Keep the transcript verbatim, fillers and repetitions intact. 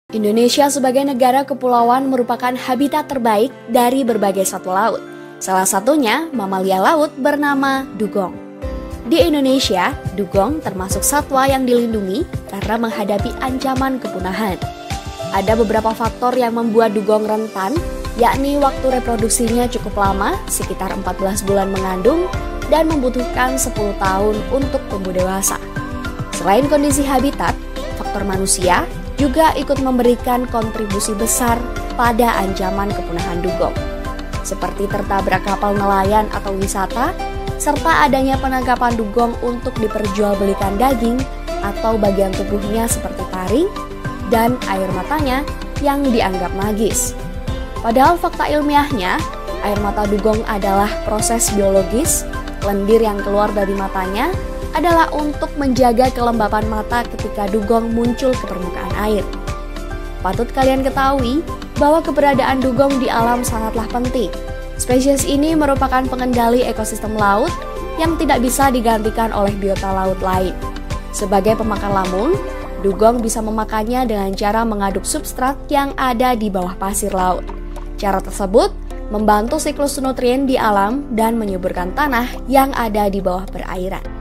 Indonesia sebagai negara kepulauan merupakan habitat terbaik dari berbagai satwa laut. Salah satunya mamalia laut bernama dugong. Di Indonesia, dugong termasuk satwa yang dilindungi karena menghadapi ancaman kepunahan. Ada beberapa faktor yang membuat dugong rentan, yakni waktu reproduksinya cukup lama, sekitar empat belas bulan mengandung, dan membutuhkan sepuluh tahun untuk tumbuh dewasa. Selain kondisi habitat, faktor manusia juga ikut memberikan kontribusi besar pada ancaman kepunahan dugong, seperti tertabrak kapal nelayan atau wisata, serta adanya penangkapan dugong untuk diperjualbelikan daging atau bagian tubuhnya seperti taring dan air matanya yang dianggap magis. Padahal fakta ilmiahnya, air mata dugong adalah proses biologis. Lendir yang keluar dari matanya adalah untuk menjaga kelembapan mata ketika dugong muncul ke permukaan air. Patut kalian ketahui bahwa keberadaan dugong di alam sangatlah penting. Spesies ini merupakan pengendali ekosistem laut yang tidak bisa digantikan oleh biota laut lain. Sebagai pemakan lamung, dugong bisa memakannya dengan cara mengaduk substrat yang ada di bawah pasir laut. Cara tersebut membantu siklus nutrien di alam dan menyuburkan tanah yang ada di bawah perairan.